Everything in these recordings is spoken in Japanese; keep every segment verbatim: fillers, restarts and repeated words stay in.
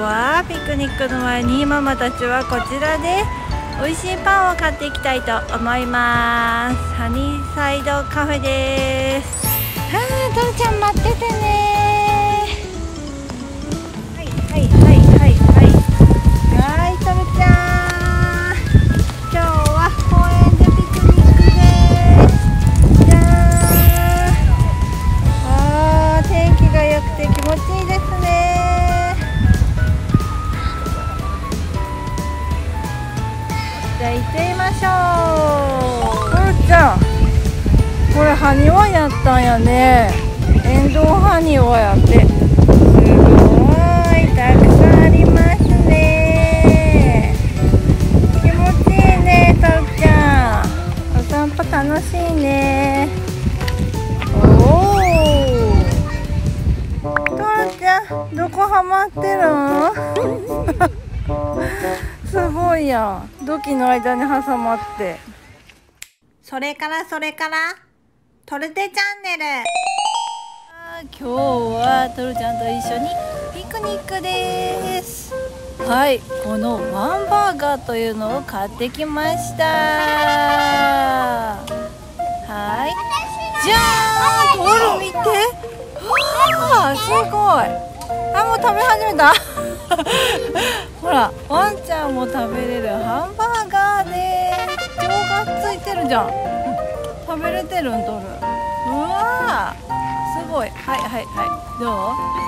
はピクニックの前にママたちはこちらで美味しいパンを買っていきたいと思います。ハニーサイドカフェです。はあ、トルちゃん待っててね。はいはいはいはいはいはい、トルちゃん、今日は公園でピクニックです。じゃーん。あー、天気が良くて気持ちいいですね。じゃあ行ってみましょう。トルちゃん、これ埴輪やったんやね。エンドウ埴輪やって。すごいたくさんありますね。気持ちいいね、トルちゃん。お散歩楽しいね。おお、トルちゃんどこハマってるん？すごいやん。土器の間に挟まって。それからそれからトルテチャンネル。今日はトルちゃんと一緒にピクニックです。はい、このワンバーガーというのを買ってきました。はい、じゃーん、トル見て。わあ、すごい。あ、もう食べ始めた。ほら、ワンちゃんも食べれるハンバーガーです。超がっついてるじゃん。食べれてるん、トル。うわー、すごい。はいはいはい、どう？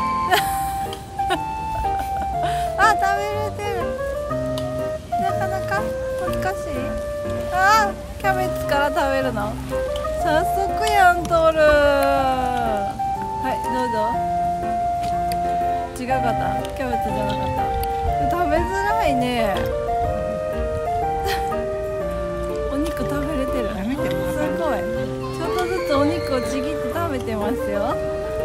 あ、食べれてる。なかなか難しい。あー、キャベツから食べるの早速やん、トル。はい、どうぞ。違かった、キャベツじゃなかった。食べづらいね。お肉食べれてる。すごい。ちょっとずつお肉をちぎって食べてますよ。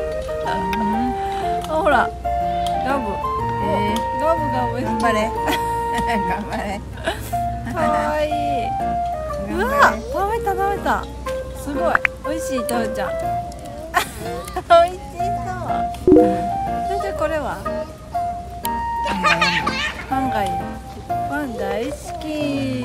あ、ほら、ガブ、えー、ガブガブして。頑張れ。頑張れ。かわいい。うわ、食べた食べた。すごい。美味しい、トルちゃん。美味しそう。そしてこれはパンがいい。パン大好き。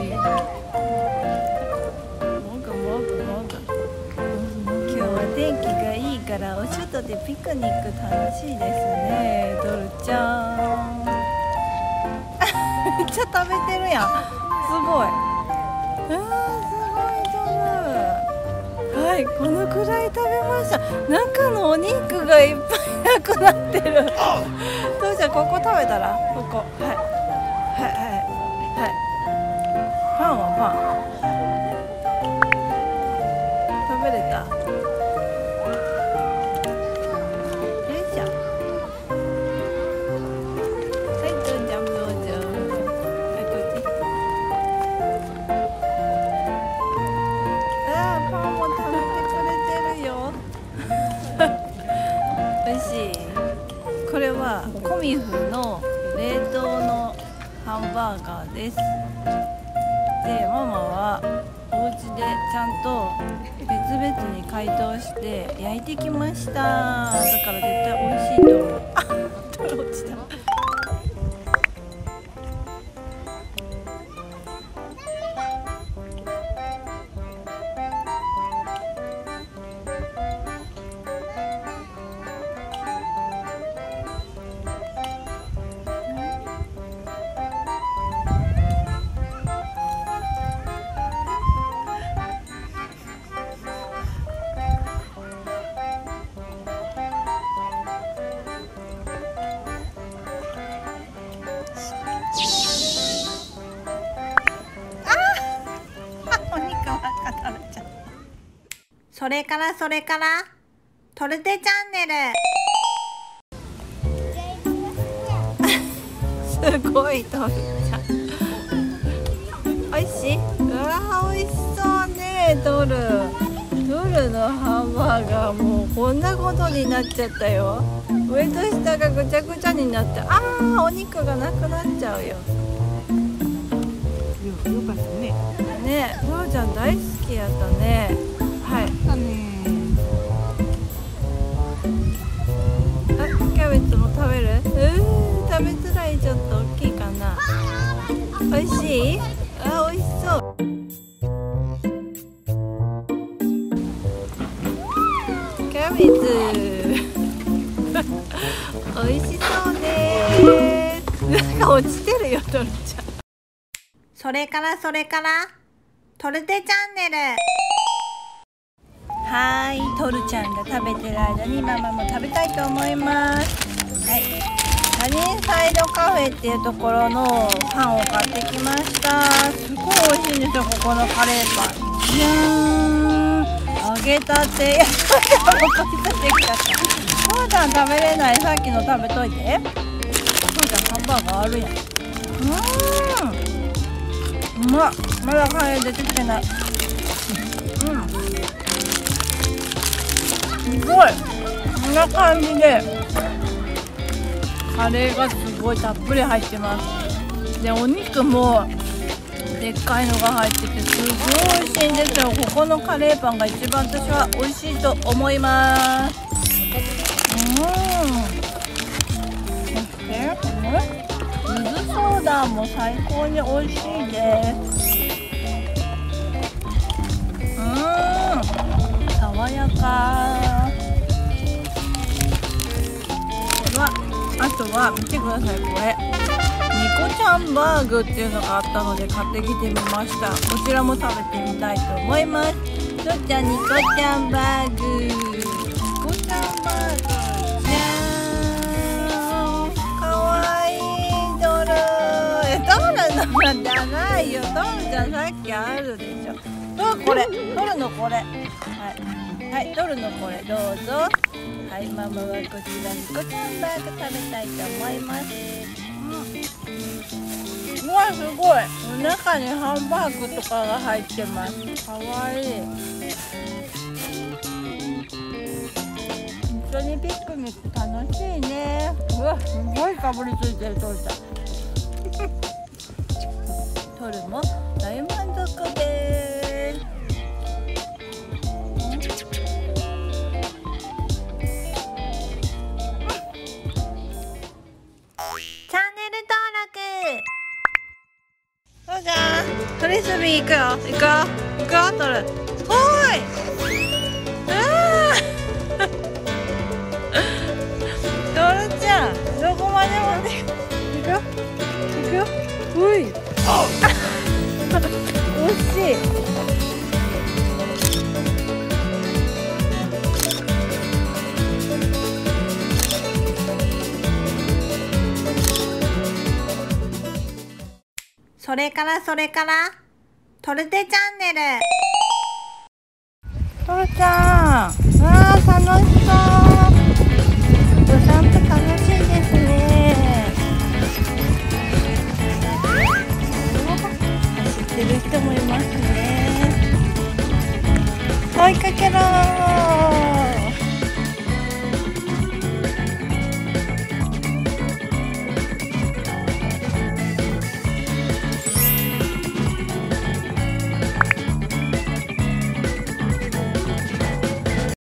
もぐもぐもぐ。今日は天気がいいからお外でピクニック楽しいですね、トルちゃん。めっちゃ食べてるやん。すごい。うわー、すごいトル。はい、このくらい食べました。中のお肉がいっぱいなくなってる。どうじゃ、ここ食べたら、ここ、はいはいはいはい。パンはパン食べれた。よいしょ。はい、どうじゃ、どうじゃ。はい、こっち。あー、パンも食べてくれてるよ。美味しい。これはコミフの冷凍のハンバーガーです。で、ママはお家でちゃんと別々に解凍して焼いてきました。だから絶対美味しいと思う。あ、トル落ちた。それからそれからトルテチャンネル。すごいトルちゃん。おいしい？うわ、おいしそうね、トル。トルのハンバーガーもうこんなことになっちゃったよ。上と下がぐちゃぐちゃになって、あー、お肉がなくなっちゃうよ。よかったね。ね、トルちゃん大好きやったね。はい。あ、キャベツも食べる？うー、食べ美味しそうです。なんか落ちてるよトルちゃん。それからそれからトルテチャンネル。はーい、トルちゃんが食べてる間にママも食べたいと思います。はい、サニーサイドカフェっていうところのパンを買ってきました。すごい美味しいんですよ、ここのカレーパン。じゃーん、揚げたて。いや、それはもう取り出してきちゃった。トルちゃん食べれない。さっきの食べといて。トルちゃんハンバーガーあるやん。うーん、うまっ。まだカレー出てきてない。うん、すごいこんな感じでカレーがすごいたっぷり入ってます。でお肉もでっかいのが入っててすごい美味しいんですよ。ここのカレーパンが一番私は美味しいと思います。うん、そしてこのゆずソーダも最高に美味しいです。うん、爽やか。あとは見てください、これニコちゃんバーグっていうのがあったので買ってきてみました。こちらも食べてみたいと思います。とっちゃんニコちゃんバーグ、ニコちゃんバーグ、じゃーん、かわいいドル。えドルのじゃないよ、ドルじゃさっきあるでしょ。ドルこれ、ドルのこれ、はいはい、ドルのこれどうぞ。はい、ママはこちらニコちゃんバーグ食べたいと思います。うん、うわすごい、中にハンバーグとかが入ってます。かわいい。一緒にピクニック楽しいね。うわすごいかぶりついてるトルちゃん。トルも大満足です。トルちゃん、フリスビー行くよ。行くよ。行くよ、トル。おーい。あートルちゃん、どこまでもね。行くよ。行くよ。おい。惜しい。それからそれからトルテチャンネル。トルちゃん、あー楽しそう。